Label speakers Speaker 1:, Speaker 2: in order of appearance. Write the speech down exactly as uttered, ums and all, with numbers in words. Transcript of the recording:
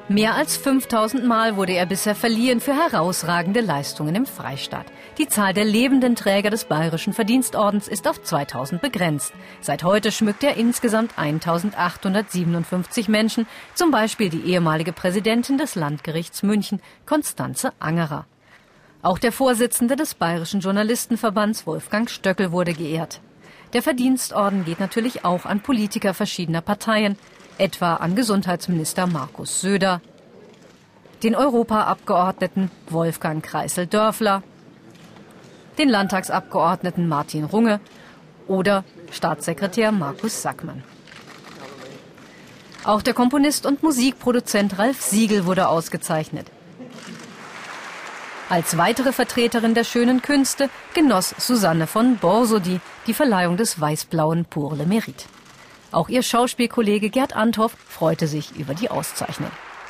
Speaker 1: Mehr als fünftausend Mal wurde er bisher verliehen für herausragende Leistungen im Freistaat. Die Zahl der lebenden Träger des Bayerischen Verdienstordens ist auf zweitausend begrenzt. Seit heute schmückt er insgesamt eintausendachthundertsiebenundfünfzig Menschen, zum Beispiel die ehemalige Präsidentin des Landgerichts München, Constanze Angerer. Auch der Vorsitzende des Bayerischen Journalistenverbands, Wolfgang Stöckel, wurde geehrt. Der Verdienstorden geht natürlich auch an Politiker verschiedener Parteien, etwa an Gesundheitsminister Markus Söder, den Europaabgeordneten Wolfgang Kreissl-Dörfler, den Landtagsabgeordneten Martin Runge oder Staatssekretär Markus Sackmann. Auch der Komponist und Musikproduzent Ralf Siegel wurde ausgezeichnet. Als weitere Vertreterin der schönen Künste genoss Susanne von Borsody die Verleihung des weiß-blauen Pour le Mérite. Auch ihr Schauspielkollege Gerd Anthoff freute sich über die Auszeichnung.